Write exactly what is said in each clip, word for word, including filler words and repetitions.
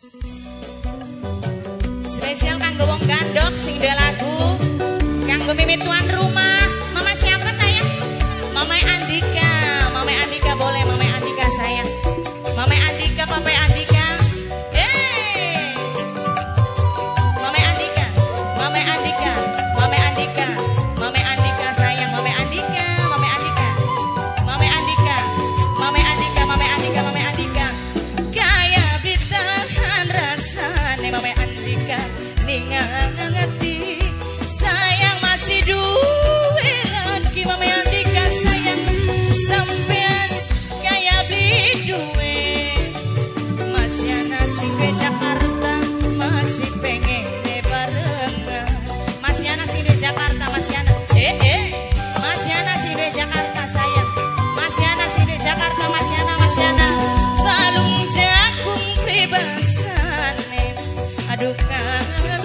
Spesial kanggo wong gandok sing duwe lagu, kanggo mimi tuan rumah. Mama siapa sayang? Mama Andika, Mama Andika boleh, Mama Andika sayang. Mama Andika, Papa Andika. Yeay. Mama Andika, Mama Andika, Mama Andika, Mama Andika sayang, Mama Andika, Mama Andika. Mama Andika, Mama Andika, Mama Andika, Mama Andika. Kaya ditahan rasane Mama Andika, ningang ngerti sayang masih duwe lagi Mama Andika sayang, sampean kaya beli duwe masih ana sing di Jakarta masih pengen barengan, masih ana sing di Jakarta masih ana eh eh masih ana sing di Jakarta sayang, masih ana sing di Jakarta masih ana masih ana balung jagung pribasane aduh kangen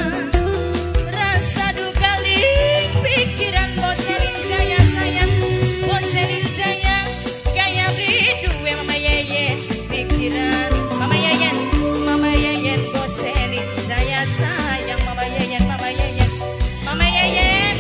rasa duka ling pikiran boselin jaya sayang, boselin jaya gaya beli duwe Mama Yeyen pikiran Mama Yeyen, Mama Yeyen boselin jaya sayang, Mama Yeyen, Mama Yeyen, Mama Yeyen.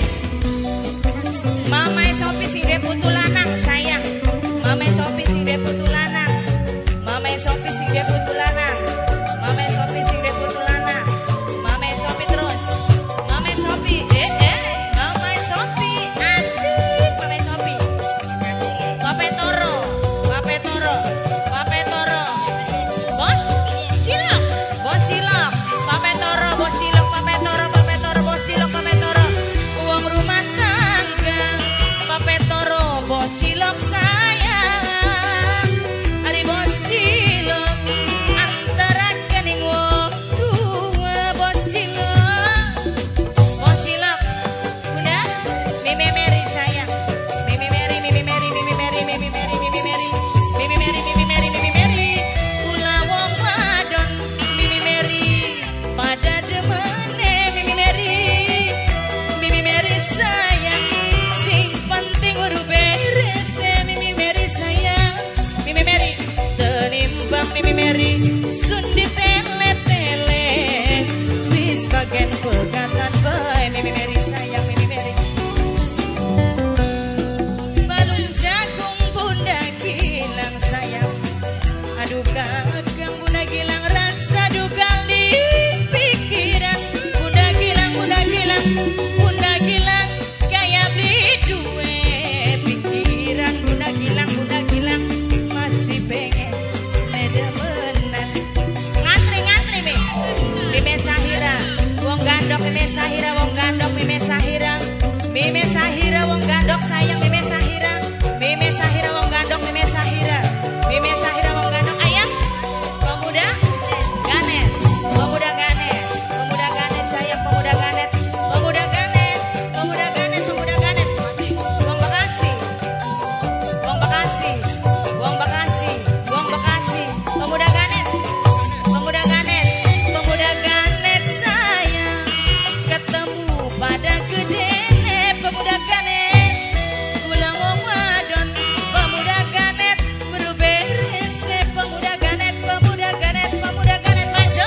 Mama Sopi sing de putu lanang sayang, Mama Sopi sing de putu lanang, Mama Sopi sing de putu lanang, Mama Sopi sing de putu lanang, Mama Sopi terus, Mama Sopi, eh eh, Mama Sopi asik, Mama Sopi, Pape Toro, Pape Toro, Pape Toro, Bos Cilok, Bos Cilok, Pape Toro, Bos Cilok, Pape Toro, Pape Toro, Bos Cilok, Pape Toro, uang rumah tangga, Pape Toro, Bos Cilok sayang, ari Bos Cilok, antara kening wong tua Bos Cilok, Bos Cilok, udah, Mimi Mary sayang, Mimi Mary, Mimi Mary, Mimi Mary, Mimi Mary, Mimi Mary, Mimi Mary, Mimi Mary, Mimi Mary, kula wong wadon, Mimi Mary, pada demene Mimi Mary, Mimi Mary sayang, sing penting uru beres Mimi Mary sayang, Mimi Mary, tenimbang Mimi Mary, sundi tele-tele, wis bagian pegatan bae Mimi Mary sayang, Mimi Mary. Balung jagung bunda gilang sayang, aduh kakang bunda gilang rasa duka ling pikiran, bunda gilang, bunda gilang, bunda gilang kaya beli duwe pikiran, bunda gilang, bunda gilang masih pengen nedemenan. Ngantri ngantri mi, Mime Sahira, wong gandok Mime Sahira, wong gandok Mime Sahira, Mime Sahira wong gandok sayang, Mime Sahira, Mime Sahira wong gandok Mime Sahira, Mime Sahira wong gandok ayam, pemuda ganet, pemuda ganet, pemuda ganet sayang, pemuda ganet, pemuda ganet, pemuda ganet, pemuda ganet, wong Bekasi, wong Bekasi, wong Bekasi, wong Bekasi, pemuda ganet, pemuda ganet, pemuda ganet sayang, ketemu pada gedene pemuda ganet, pulang wong wadon, pemuda ganet beruberes pemuda ganet, pemuda ganet, pemuda ganet maju.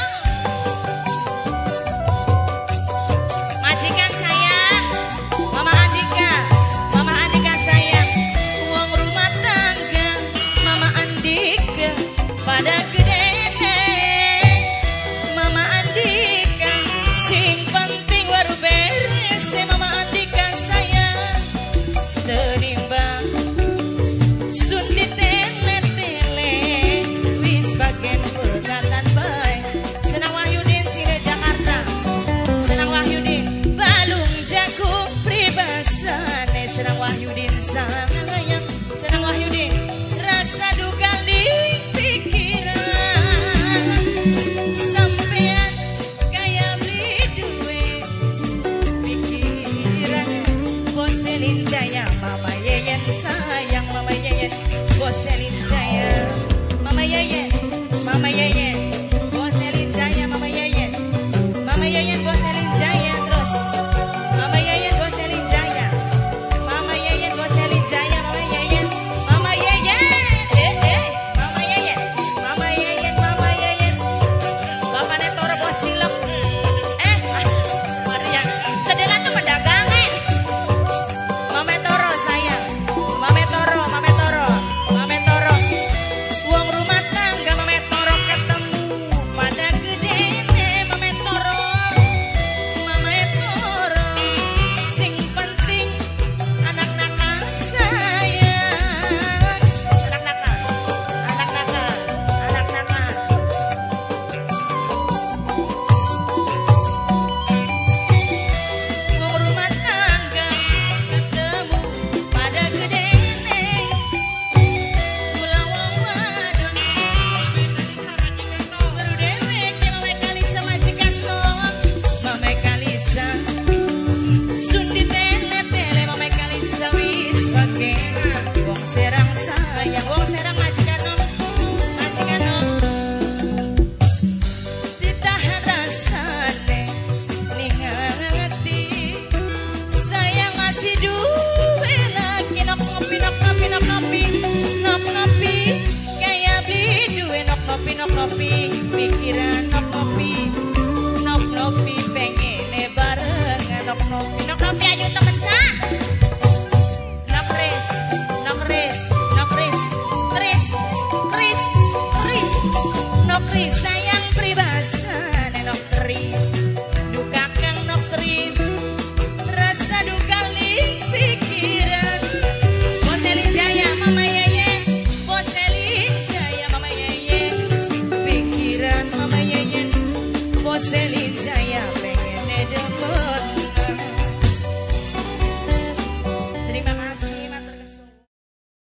Majikan sayang, Mama Andika, Mama Andika sayang, uang rumah tangga Mama Andika pada gedene, Mama Andika sing penting waru beres Mama Andika sayang, tenimbang sundi tele-tele, wis bagian pegatan bae, Senang Wahyudin sing di Jakarta, Senang Wahyudin, balung jagung pribasane, Senang Wahyudin sayang, Senang Wahyudin, rasa duka ling pikiran, sampean kaya beli duwe pikiran, boselin jaya Mama Yeyen sayang, Mama Yeyen, boselin jaya Mama Yeyen, Mama Yeyen. minum kopi.